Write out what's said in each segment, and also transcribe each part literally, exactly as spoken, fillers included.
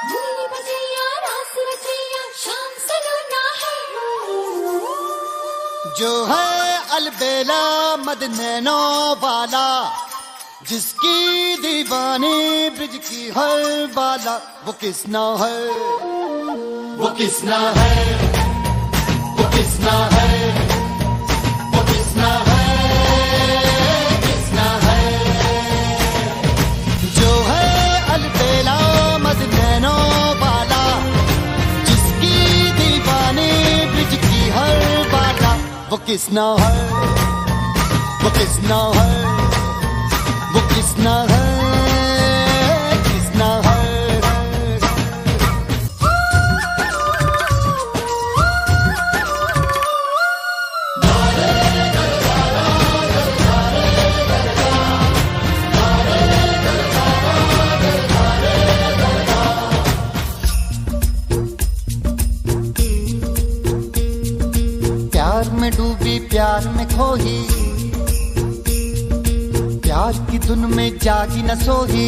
जो है अलबेला मदनैनो वाला, जिसकी दीवानी ब्रिज की हर बाला, वो किसना है, वो किसना है, वो किसना है, वो किसना है, किसना है। जो है अलबेला मदनैनो वाला, जिसकी दीवानी ब्रिज की हर बाला, वो किसना है, वो किसना है, वो किसना है, किसना है। प्यार में डूबी प्यार में खोही, प्यार की धुन में जागी न सोही।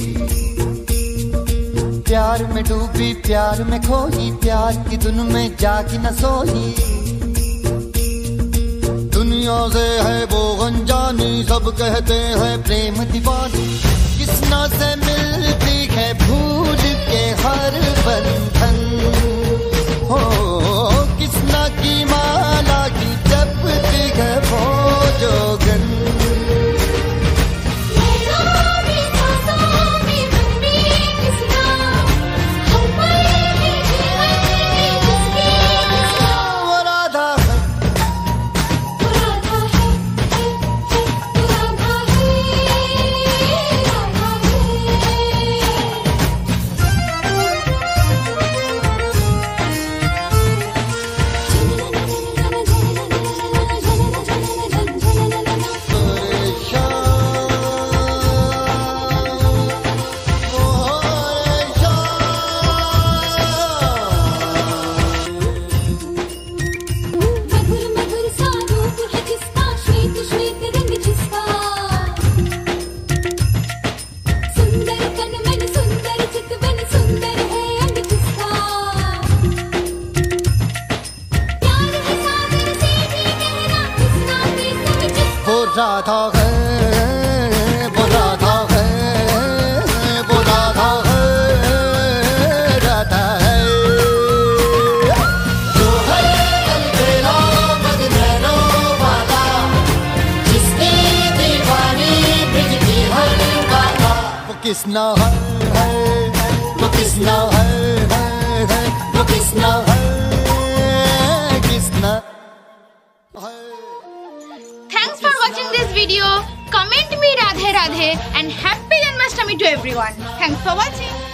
प्यार में डूबी प्यार में खोही, प्यार की धुन में जागी न सोही। दुनिया से है वो अनजानी, सब कहते हैं प्रेम दीवानी। किसना से मिलती है भूल के हर बंधन, हो किसना की माला की जपती है वो जोगन। राधा है, वो राधा है, वो राधा है, राधा है। जो है अलबेला मदनैनो वाला, जिसकी दीवानी ब्रिज की हर बाला, वो किसना है, वो किसना है, वो किसना है, किसना है। Thanks for watching this video. Comment me Radhe Radhe and happy Janmashtami to everyone. Thanks for watching.